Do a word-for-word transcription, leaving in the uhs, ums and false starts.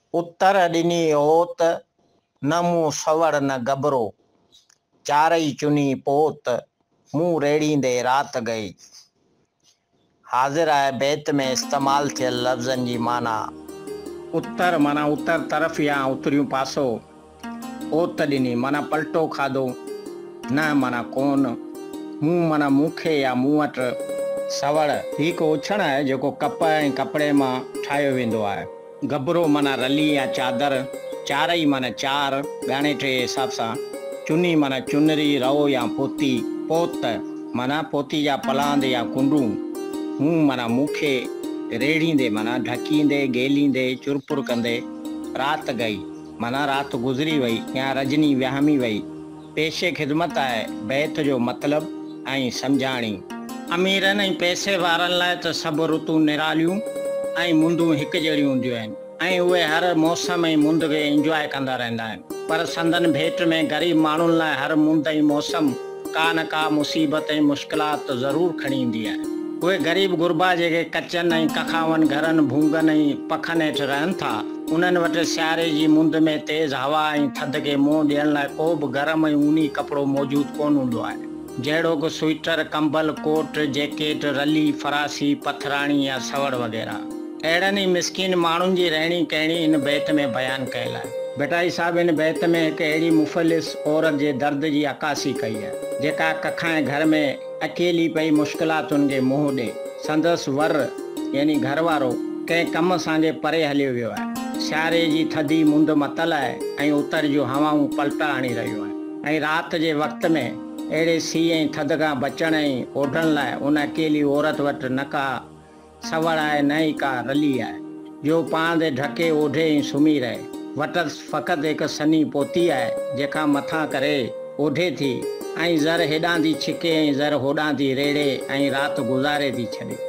उत्तर ॾिनी होत, न मूं सवड़ न गबरो, चारई चुनी पोत, मुंहुं रेड़ींदे रात गई। हाज़िर आहे बैत में इस्तेमाल थियल लफ़्ज़नि जी माना। उत्तर माना उत्तर तरफ़ या उतरियूं पासो, ओत ॾिनी माना पलटो खाधो, न माना कोन, मुंहुं माना मूंखे या मूं वटि, सवड़ हिकु उछण आहे जेको कप ऐं कपिड़े मां ठाहियो वेंदो आहे। गबरो माना रली या चादर, चारई माना चार ॻाणे टे हिसाब सां, चुनी माना चुनरी रओ या पोती, पोत माना पोती जा पलांद या कुंडूं, मुंहुं माना मूंखे, रेड़ींदे माना ढकींदे गेलींदे चुरपुर कंदे, रात गई माना रात गुज़री वई या रजनी विहामी वई। पेशे ख़िदमत आहे बैत जो मतिलब ऐं सम्झाणी। अमीरनि ऐं पैसे वारनि लाइ त सभु ऋतू निरालियूं ऐं मुंदूं हिकु जहिड़ियूं हूंदियूं आहिनि ऐं उहे हर मौसम ऐं मुंद खे इंजॉय कंदा रहंदा आहिनि। पर संदन भेट में ग़रीब माण्हुनि लाइ हर मुंद ऐं मौसम का न का मुसीबत ऐं मुश्किलात ज़रूरु खणी ईंदी आहे। उहे ग़रीब गुरबा जेके कचनि ऐं कखावनि घरनि भूंगनि ऐं पखनि हेठि रहनि था, उन्हनि वटि सियारे जी मुंद में तेज़ हवा ऐं थधि खे मुंहुं ॾियण लाइ को बि गरम ऐं ऊनी कपिड़ो मौजूदु कोन हूंदो आहे, जहिड़ो कि स्वेटर, कंबल, कोट, जैकेट, रली, फरासी, पथराणी या सवड़ वग़ैरह। अहिड़नि ई मिसकिन माण्हुनि जी रहणी कहणी इन बैत में बयानु कयल आहे। बेटाई साहिब इन बैत में हिकु अहिड़ी मुफ़लिस औरत जे दर्द जी अकासी कई आहे जेका कखाए घर में अकेली पई मुश्किलातुनि खे मुंहुं ॾे। संदसि वर यानी घर वारो कंहिं कम सां जे परे हलियो वियो आहे। सियारे जी थधी मुंद मतल आहे ऐं उतर जूं हवाऊं पलटा हणी रहियूं आहिनि ऐं राति जे वक़्त में अहिड़े सीउ ऐं थधि खां बचण ऐं ओढ़ण लाइ उन अकेली औरत वटि न का सवड़ आहे न ई का रली आहे जो पाण ते ढके ओढ़े ऐं सुम्ही रहे। वटसि फ़क़ति हिकु सनी पोती आहे जेका मथां करे ओढ़े थी ऐं ज़र हेॾां थी छिके ऐं ज़र होॾां थी रेड़े ऐं राति गुज़ारे थी छॾे।